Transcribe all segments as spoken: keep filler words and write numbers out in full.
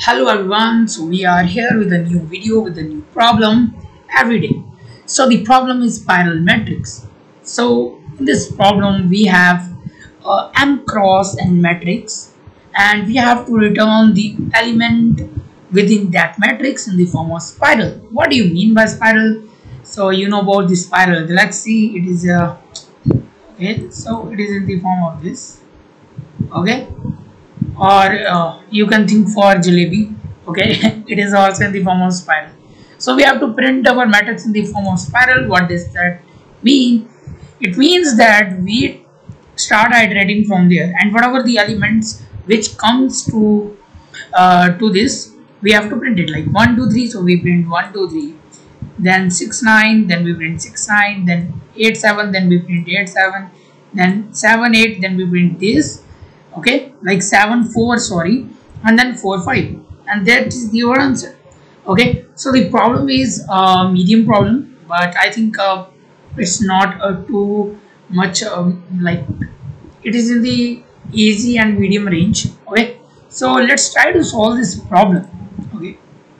Hello everyone, so we are here with a new video with a new problem every day. So the problem is spiral matrix. So in this problem we have uh, m cross n matrix and we have to return the element within that matrix in the form of spiral. What do you mean by spiral? So you know about the spiral galaxy. It is a okay, so it is in the form of this. Okay. Or uh, you can think for jalebi. Okay, it is also in the form of spiral. So we have to print our matrix in the form of spiral. What does that mean? It means that we start iterating from there, and whatever the elements which comes to uh, to this, we have to print it like one two three. So we print one two three, then six nine, then we print six nine, then eight seven, then we print eight seven, then seven eight, then we print this. Okay, like seven four, sorry, and then four five, and that is your answer. Okay, so the problem is a medium problem, but I think uh, it's not uh, too much um, like it is in the easy and medium range. Okay, so let's try to solve this problem. Okay,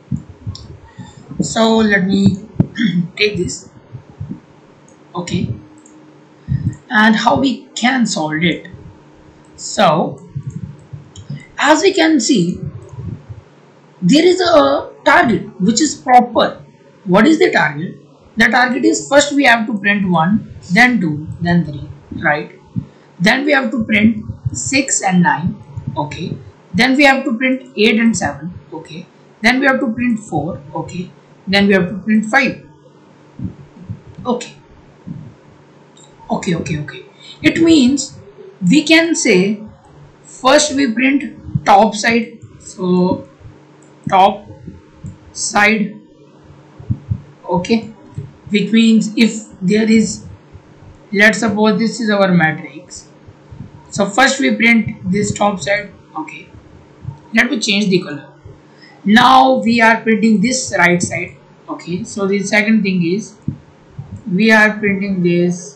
so let me take this. Okay, and how we can solve it. So as we can see, there is a target which is proper. What is the target? The target is first we have to print one, then two, then three, right? Then we have to print six and nine, okay? Then we have to print eight and seven, okay? Then we have to print four, okay? Then we have to print five, okay? Okay, okay, okay. It means we can say first we print top side, so top side, okay, which means if there is, let's suppose this is our matrix, so first we print this top side, okay. Let me change the color. Now we are printing this right side, okay. So the second thing is we are printing this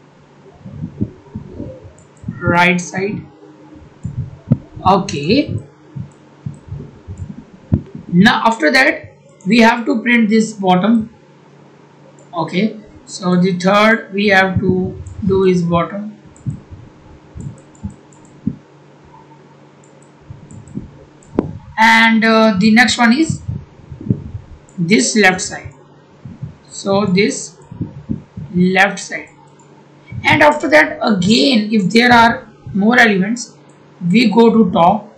right side, okay. Now after that we have to print this bottom, okay. So the third we have to do is bottom, and uh, the next one is this left side, so this left side. And after that again, if there are more elements, we go to top,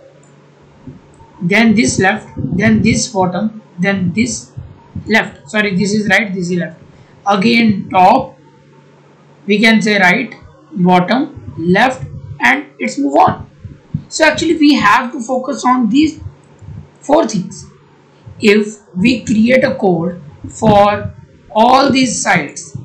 then this left, then this bottom, then this left, sorry, this is right, this is left, again top, we can say right, bottom, left, and it's move on. So actually we have to focus on these four things. If we create a code for all these sides,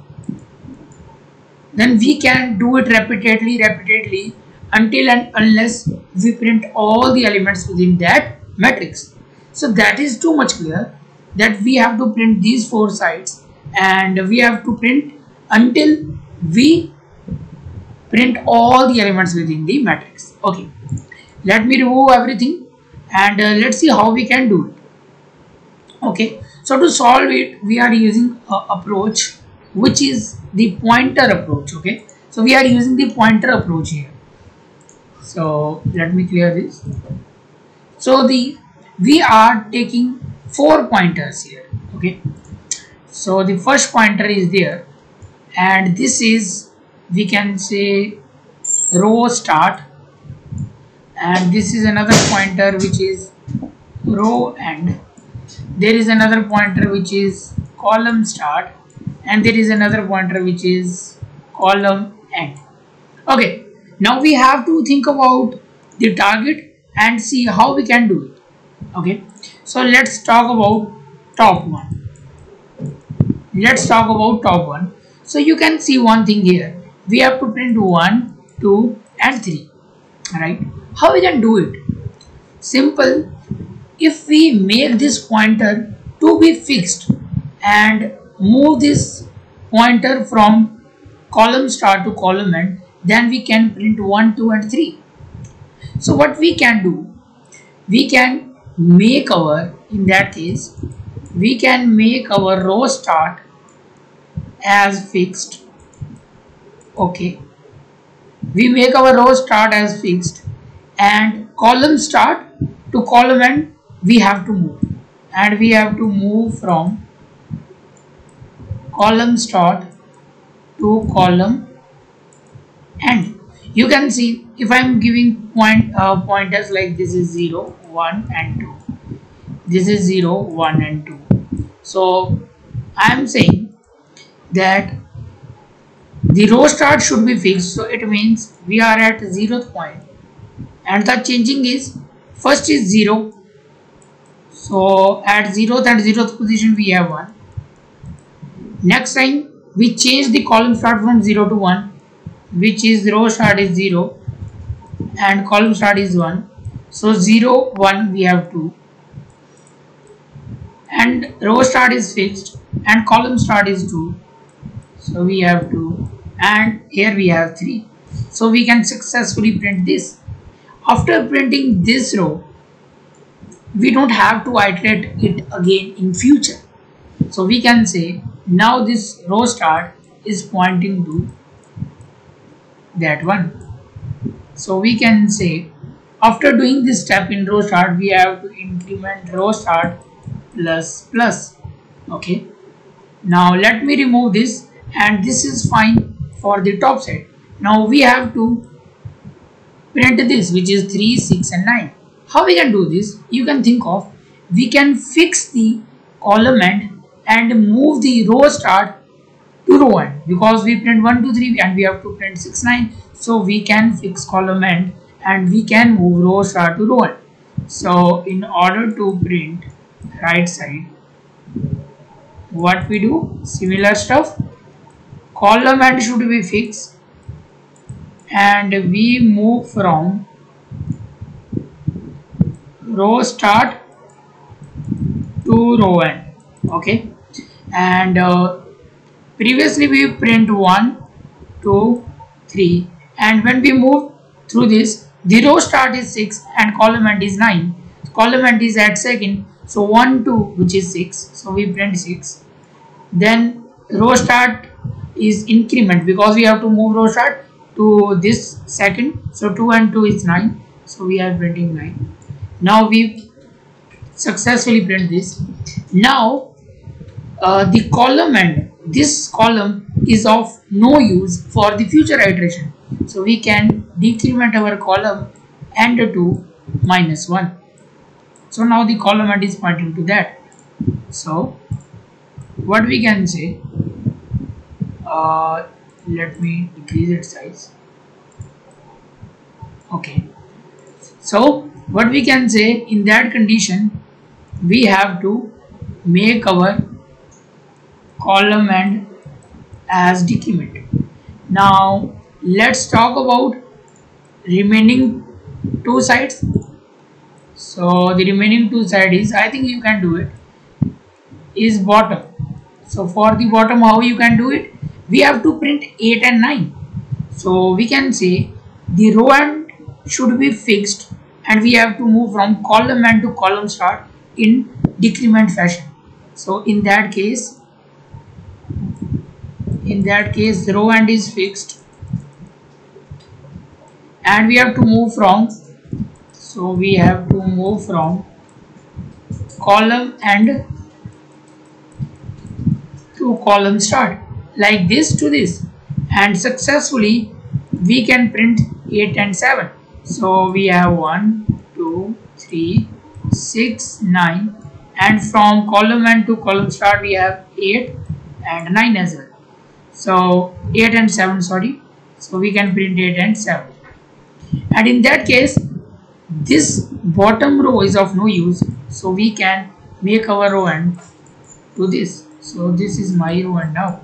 then we can do it repeatedly, repeatedly until and unless we print all the elements within that matrix. So that is too much clear that we have to print these four sides and we have to print until we print all the elements within the matrix. Okay, let me remove everything and uh, let's see how we can do it. Okay, so to solve it, we are using an approach which is the pointer approach. Okay, so we are using the pointer approach here. So let me clear this. So the we are taking four pointers here. Okay, so the first pointer is there, and this is, we can say, row start, and this is another pointer which is row end. There is another pointer which is column start, and there is another pointer which is column end. Okay, now we have to think about the target and see how we can do it. Okay, so let's talk about top one. Let's talk about top one. So you can see one thing here. We have to print one, two, and three. Right? How we can do it? Simple. If we make this pointer to be fixed and move this pointer from column start to column end, then we can print one, two, and three. So what we can do? We can make our, in that case, we can make our row start as fixed. Okay, we make our row start as fixed, and column start to column end we have to move, and we have to move from column start to column end. You can see if I am giving point uh, pointers like this is zero, one and two, this is zero, one and two. So I am saying that the row start should be fixed, so it means we are at zeroth point, and the changing is first is zero, so at zeroth and zeroth position we have one. Next time we change the column start from zero to one, which is row start is zero and column start is one, so zero, one we have two, and row start is fixed and column start is two, so we have two, and here we have three. So we can successfully print this. After printing this row, we don't have to iterate it again in future. So we can say now this row start is pointing to that one. So we can say after doing this step in row start, we have to increment row start plus plus. Okay, now let me remove this, and this is fine for the top side. Now we have to print this, which is three, six and nine. How we can do this? You can think of, we can fix the column end and move the row start to row end, because we print one, two, three and we have to print six, nine. So we can fix column end and we can move row start to row end. So in order to print right side, what we do? Similar stuff. Column end should be fixed, and we move from row start to row end. Okay, and uh, previously we print one, two, three, and when we move through this, the row start is six and column end is nine. Column end is at second, so one, two, which is six, so we print six. Then row start is increment, because we have to move row start to this second, so two and two is nine, so we are printing nine. Now we successfully print this. Now uh, the column end, this column is of no use for the future iteration, so we can decrement our column end to minus one. So now the column end is pointing to that. So what we can say, uh, let me decrease its size. Okay, so what we can say, in that condition we have to make our column end as decrement. Now let's talk about remaining two sides. So the remaining two side is, I think you can do it, is bottom. So for the bottom, how you can do it? We have to print eight and nine. So we can say the row end should be fixed, and we have to move from column end to column start in decrement fashion. So in that case, in that case the row end is fixed, and we have to move from, so we have to move from column end to column start, like this to this, and successfully we can print eight and seven. So we have one, two, three, six, nine, and from column end to column start we have eight and nine as well. So eight and seven, sorry, so we can print eight and seven, and in that case this bottom row is of no use, so we can make our row end to this. So this is my row end now.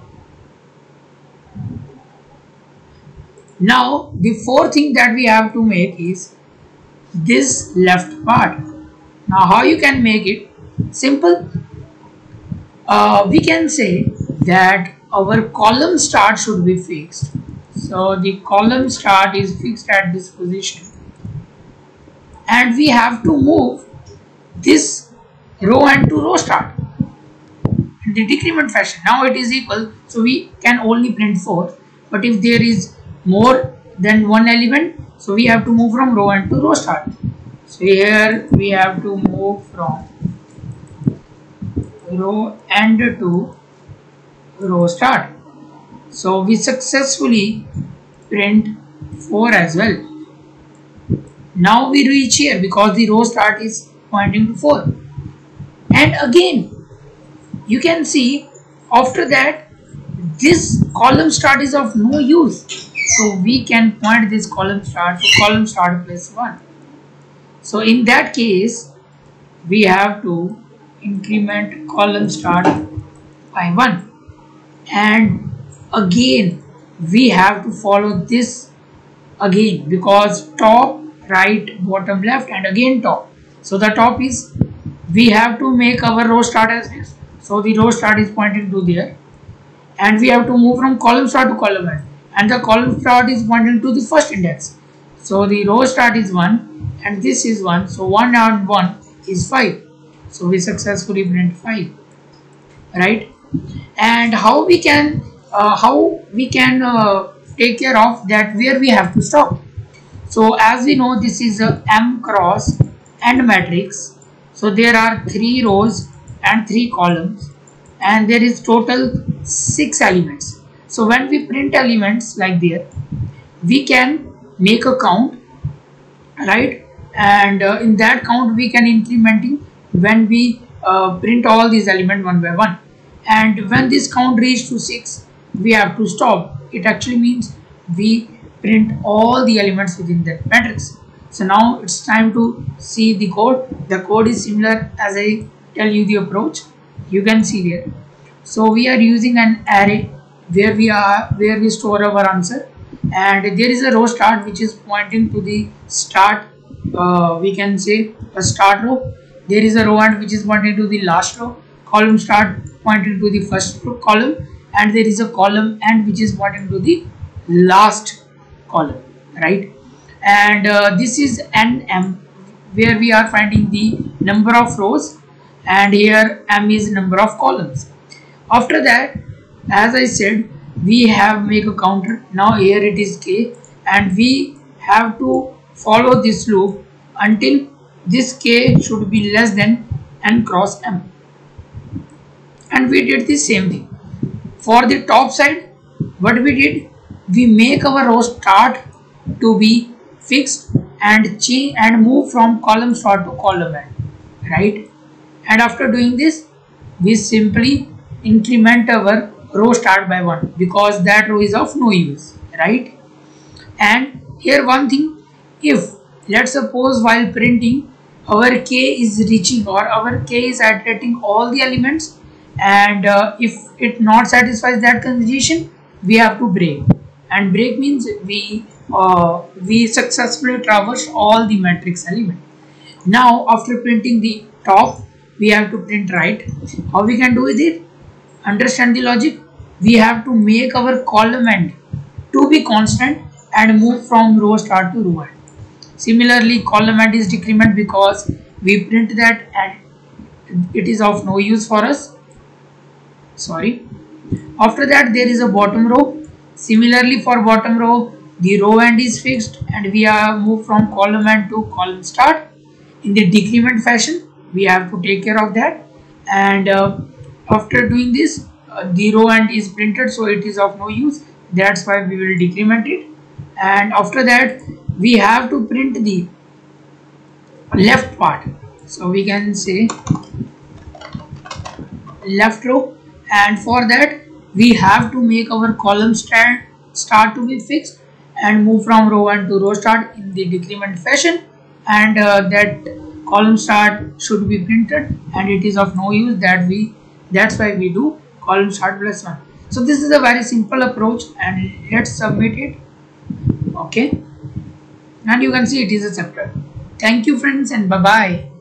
Now the fourth thing that we have to make is this left part. Now how you can make it? Simple. Uh, we can say that our column start should be fixed. So the column start is fixed at this position, and we have to move this row and to row start in the decrement fashion. Now it is equal, so we can only print four, but if there is more than one element, so we have to move from row and to row start. So here we have to move from row and to row start. So we successfully print four as well. Now we reach here because the row start is pointing to four. And again, you can see after that this column start is of no use. So we can point this column start to column start plus one. So in that case, we have to increment column start by one. And again, we have to follow this again because top, right, bottom, left, and again top. So the top is, we have to make our row start as this. So the row start is pointing to there. And we have to move from column start to column end. And the column start is pointing to the first index. So the row start is one and this is one. So one and one is five. So we successfully print five. Right? And how we can uh, how we can uh, take care of that, where we have to stop. So as we know, this is a M cross N matrix. So there are three rows and three columns, and there is total six elements. So when we print elements like there, we can make a count, right? And uh, in that count we can incrementing when we uh, print all these elements one by one. And when this count reaches to six, we have to stop. It actually means we print all the elements within that matrix. So now it's time to see the code. The code is similar as I tell you the approach. You can see there. So we are using an array where we are where we store our answer, and there is a row start which is pointing to the start. Uh, we can say a start row. There is a row and which is pointing to the last row. Column start pointing to the first column, and there is a column and which is pointing to the last column, right? And uh, this is N M, where we are finding the number of rows, and here M is number of columns. After that, as I said, we have make a counter. Now here it is K, and we have to follow this loop until this K should be less than N cross M. And we did the same thing. For the top side, what we did, we make our row start to be fixed and change and move from column start to column end, right? And after doing this, we simply increment our row start by one because that row is of no use, right? And here one thing, if let's suppose while printing our K is reaching or our K is iterating all the elements, and uh, if it not satisfies that condition, we have to break. And break means we uh, we successfully traverse all the matrix element. Now after printing the top, we have to print right. How we can do with it? Understand the logic. We have to make our column end to be constant and move from row start to row end. Similarly, column end is decrement because we print that and it is of no use for us. Sorry. After that, there is a bottom row. Similarly, for bottom row, the row end is fixed and we are moved from column end to column start. In the decrement fashion, we have to take care of that. And uh, after doing this, uh, the row end is printed, so it is of no use. That's why we will decrement it. And after that, we have to print the left part. So we can say left row. And for that, we have to make our column stand start to be fixed and move from row one to row start in the decrement fashion, and uh, that column start should be printed and it is of no use. That we that's why we do column start plus one. So this is a very simple approach, and let's submit it. Okay, and you can see it is accepted. Thank you friends, and bye bye.